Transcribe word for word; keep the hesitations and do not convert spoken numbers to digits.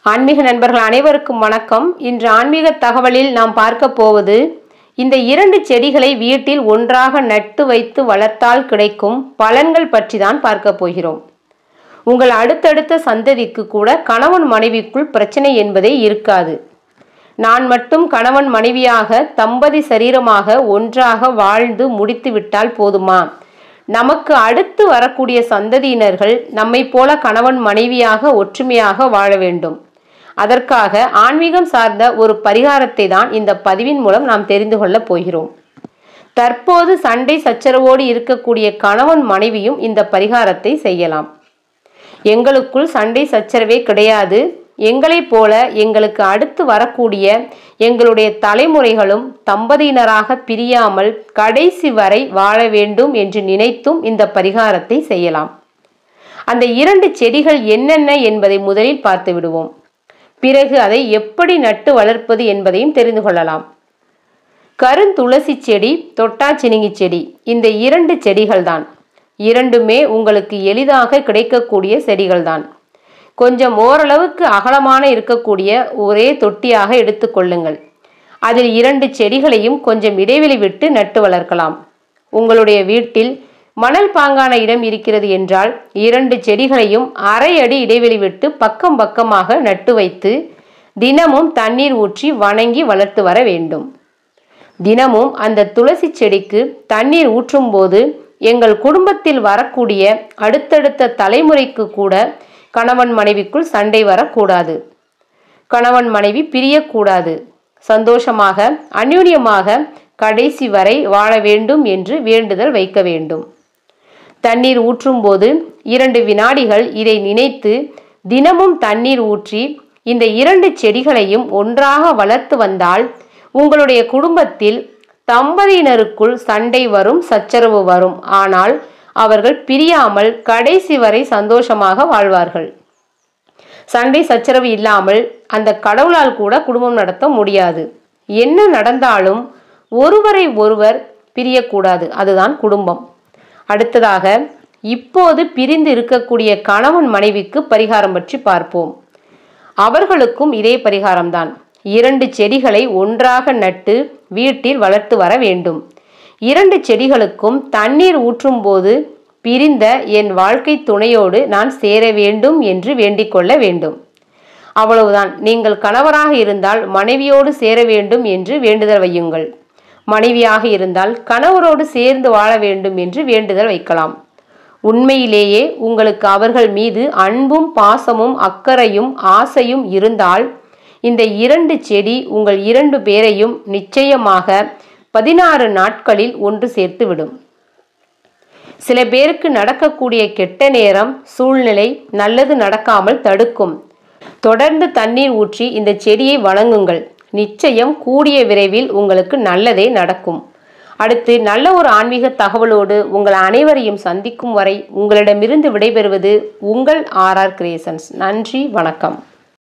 ஆன்மீக நண்பர்கள் அனைவருக்கும் வணக்கம். இன்று ஆன்மீக தகவலில் நாம் பார்க்க போவது இந்த இரண்டு செடிகளை வீட்டில் ஒன்றாக நட்டு வைத்து வளர்த்தால் கிடைக்கும் பலன்கள் பற்றி தான் பார்க்க போகிறோம். உங்கள் அடுத்தடுத்த சந்ததிக்கு கூட கணவன் மனைவிக்குள் பிரச்சனை என்பதே இருக்காது. நான் மட்டும் கணவன் மனைவியாக தம்பதி சரீரமாக ஒன்றாக வாழ்ந்து முடித்து விட்டால் போதுமா? நமக்கு அடுத்து வரக்கூடிய சந்ததியினர்கள் நம்மை போல கணவன் மனைவியாக ஒற்றுமையாக வாழ வேண்டும். அதற்காக ஆன்மீகம் சார்ந்த ஒரு பரிகாரத்தை தான் இந்த பதிவின் மூலம் நாம் தெரிந்து கொள்ள போகிறோம். தற்போது சண்டை சச்சரவோடு இருக்கக்கூடிய கணவன் மனைவியும் இந்த பரிகாரத்தை செய்யலாம். எங்களுக்குள் சண்டை சச்சரவே கிடையாது, எங்களைப் போல எங்களுக்கு அடுத்து வரக்கூடிய எங்களுடைய தலைமுறைகளும் தம்பதியினராக பிரியாமல் கடைசி வரை வாழ வேண்டும் என்று நினைத்தும் இந்த பரிகாரத்தை செய்யலாம். அந்த இரண்டு செடிகள் என்னென்ன என்பதை முதலில் பார்த்து விடுவோம். பிறகு அதை எப்படி நட்டு வளர்ப்பது என்பதையும் தெரிந்து கொள்ளலாம். கருந்துளசி செடி, தொட்டாச்சினிங்கி செடி, இந்த இரண்டு செடிகள் தான். இரண்டுமே உங்களுக்கு எளிதாக கிடைக்கக்கூடிய செடிகள் தான். கொஞ்சம் ஓரளவுக்கு அகலமான இருக்கக்கூடிய ஒரே தொட்டியாக எடுத்துக்கொள்ளுங்கள். அதில் இரண்டு செடிகளையும் கொஞ்சம் இடைவெளி விட்டு நட்டு வளர்க்கலாம். உங்களுடைய வீட்டில் மணல் பாங்கான இடம் இருக்கிறது என்றால் இரண்டு செடிகளையும் அரை அடி இடைவெளி விட்டு பக்கம் பக்கமாக நட்டு வைத்து தினமும் தண்ணீர் ஊற்றி வணங்கி வளர்த்து வர வேண்டும். தினமும் அந்த துளசி செடிக்கு தண்ணீர் ஊற்றும் போது எங்கள் குடும்பத்தில் வரக்கூடிய அடுத்தடுத்த தலைமுறைக்கு கூட கணவன் மனைவிக்குள் சண்டை வரக்கூடாது, கணவன் மனைவி பிரியக்கூடாது, சந்தோஷமாக அந்யோன்யமாக கடைசி வரை வாழ வேண்டும் என்று வேண்டுதல் வைக்க வேண்டும். தண்ணீர் ஊற்றும் போது இரண்டு வினாடிகள் இதை நினைத்து தினமும் தண்ணீர் ஊற்றி இந்த இரண்டு செடிகளையும் ஒன்றாக வளர்த்து வந்தால் உங்களுடைய குடும்பத்தில் தம்பதியினருக்குள் சண்டை வரும், சச்சரவு வரும். ஆனால் அவர்கள் பிரியாமல் கடைசி வரை சந்தோஷமாக வாழ்வார்கள். சண்டை சச்சரவு இல்லாமல் அந்த கடவுளால் கூட குடும்பம் நடத்த முடியாது. என்ன நடந்தாலும் ஒருவரை ஒருவர் பிரியக்கூடாது, அதுதான் குடும்பம். அடுத்ததாக இப்போது பிரிந்து இருக்கக்கூடிய கணவன் மனைவிக்கு பரிகாரம் பற்றி பார்ப்போம். அவர்களுக்கும் இதே பரிகாரம்தான். இரண்டு செடிகளை ஒன்றாக நட்டு வீட்டில் வளர்த்து வர வேண்டும். இரண்டு செடிகளுக்கும் தண்ணீர் ஊற்றும் போது பிரிந்த என் வாழ்க்கை துணையோடு நான் சேர வேண்டும் என்று வேண்டிக் கொள்ள வேண்டும். அவ்வளவுதான். நீங்கள் கணவராக இருந்தால் மனைவியோடு சேர வேண்டும் என்று வேண்டுதல் வையுங்கள். மனைவியாக இருந்தால் கணவரோடு சேர்ந்து வாழ வேண்டும் என்று வேண்டுதல் வைக்கலாம். உண்மையிலேயே உங்களுக்கு அவர்கள் மீது அன்பும் பாசமும் அக்கறையும் ஆசையும் இருந்தால் இந்த இரண்டு செடி உங்கள் இரண்டு பேரையும் நிச்சயமாக பதினாறு நாட்களில் ஒன்று சேர்த்து விடும். சில பேருக்கு நடக்கக்கூடிய கெட்ட நேரம், சூழ்நிலை நல்லது நடக்காமல் தடுக்கும். தொடர்ந்து தண்ணீர் ஊற்றி இந்த செடியை வணங்குங்கள். நிச்சயம் கூடிய விரைவில் உங்களுக்கு நல்லதே நடக்கும். அடுத்து நல்ல ஒரு ஆன்மீக தகவலோடு உங்கள் அனைவரையும் சந்திக்கும் வரை உங்களிடமிருந்து விடைபெறுவது உங்கள் ஆர் ஆர் கிரியேஷன்ஸ். நன்றி, வணக்கம்.